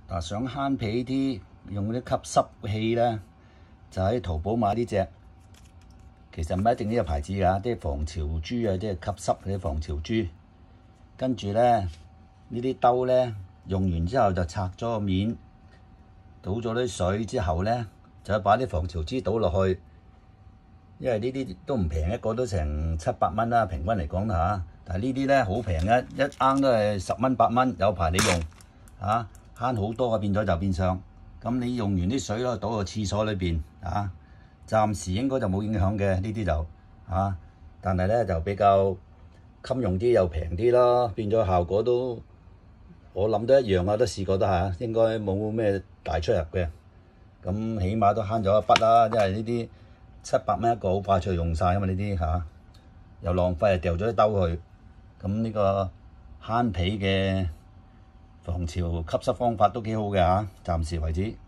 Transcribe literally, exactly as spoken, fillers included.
嗱，想慳皮啲，用嗰啲吸濕器咧，就喺淘寶買呢隻。其實唔係一定呢個牌子㗎，啲防潮珠啊，即係吸濕嗰啲防潮珠。跟住咧，呢啲兜咧用完之後就拆咗個面，倒咗啲水之後咧，就把啲防潮珠倒落去。因為呢啲都唔平，一個都成七百蚊啦，平均嚟講嚇。但係呢啲咧好平嘅，一罌都係十蚊八蚊，有排你用嚇，慳好多啊！變咗就變相。咁你用完啲水咯，倒落廁所裏邊嚇，暫時應該就冇影響嘅呢啲就嚇。但係咧就比較襟用啲又平啲咯，變咗效果都我諗都一樣啊，都試過得嚇，應該冇咩大出入嘅。咁起碼都慳咗一筆啦，因為呢啲。七百蚊一個好快脆用晒，因為呢啲嚇又浪費，又掉咗啲兜去。咁呢個慳皮嘅防潮吸濕方法都幾好嘅嚇，暫時為止。